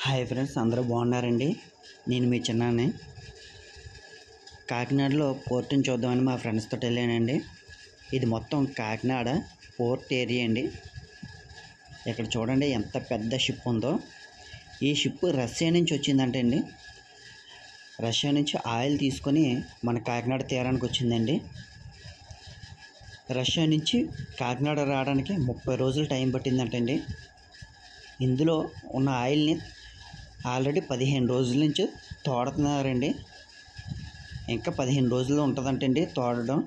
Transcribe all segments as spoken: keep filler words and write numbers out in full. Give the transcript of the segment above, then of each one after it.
Hi friends, అందరూ బాగున్నారండి. నేను మీ చిన్నాని. కాకినాడలో పోర్ట్ని చూద్దామని మా ఫ్రెండ్స్ తోటి వెళ్ళానండి. ఇది మొత్తం కాకినాడ పోర్ట్ ఏరియా అండి. ఇక్కడ చూడండి ఎంత పెద్ద షిప్ ఉందో. ఈ షిప్ రష్యా నుంచి వచ్చిందంటే అండి. రష్యా నుంచి ఆయిల్ తీసుకొని మన కాకినాడ తీరానికి వచ్చిందండి. రష్యా నుంచి కాకినాడ రావడానికి ముప్పై రోజులు టైం పట్టిందంటండి. ఇందులో ఉన్న ఆయిల్ని ఆల్రెడీ పదిహేను రోజుల నుంచి తోడుతున్నారండి. ఇంకా పదిహేను రోజుల్లో ఉంటుందంటండి తోడడం.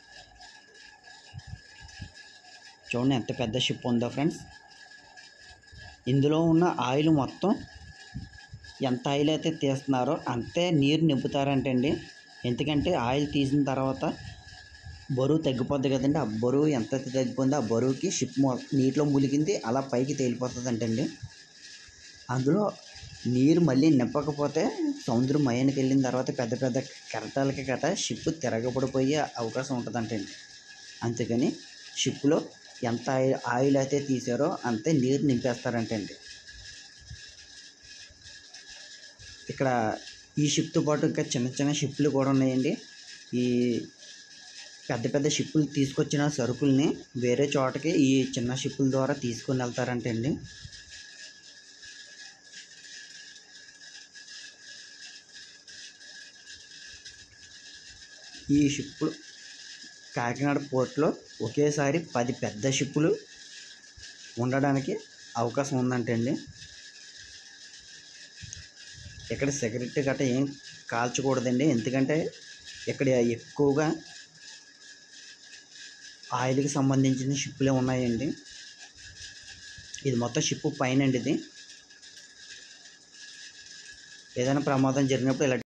చూడండి ఎంత పెద్ద షిప్ ఉందో ఫ్రెండ్స్. ఇందులో ఉన్న ఆయిల్ మొత్తం ఎంత ఆయిల్ అయితే తీస్తున్నారో అంతే నీరు నింపుతారంటండి. ఎందుకంటే ఆయిల్ తీసిన తర్వాత బరువు తగ్గిపోద్ది కదండి. ఆ బరువు ఎంత తగ్గిపోయిందో ఆ బరువుకి షిప్ నీటిలో ములిగింది అలా పైకి తేలిపోతుంది అంటండి. అందులో నీరు మళ్ళీ నింపకపోతే సముద్రం మయానికి వెళ్ళిన తర్వాత పెద్ద పెద్ద కెరటాలకి గట షిప్ తిరగబడిపోయే అవకాశం ఉంటుందంటండి. అందుకని షిప్లో ఎంత ఆయిల్ అయితే తీసారో అంతే నీరు నింపేస్తారంటండి. ఇక్కడ ఈ షిప్తో పాటు ఇంకా చిన్న చిన్న షిప్లు కూడా ఉన్నాయండి. ఈ పెద్ద పెద్ద షిప్పులు తీసుకొచ్చిన సరుకుల్ని వేరే చోటకి ఈ చిన్న షిప్పుల ద్వారా తీసుకొని వెళ్తారంటండి. ఈ షిప్పులు కాకినాడ పోర్ట్లో ఒకేసారి పది పెద్ద షిప్పులు ఉండడానికి అవకాశం ఉందంటండి. ఇక్కడ సెక్యూరిటీ గట్రా ఏం కాల్చకూడదండి. ఎందుకంటే ఇక్కడ ఎక్కువగా ఆయిల్కి సంబంధించిన షిప్పులే ఉన్నాయండి. ఇది మొత్తం షిప్ పైన అండి. ఇది ఏదైనా ప్రమాదం జరిగినప్పుడు ఇలా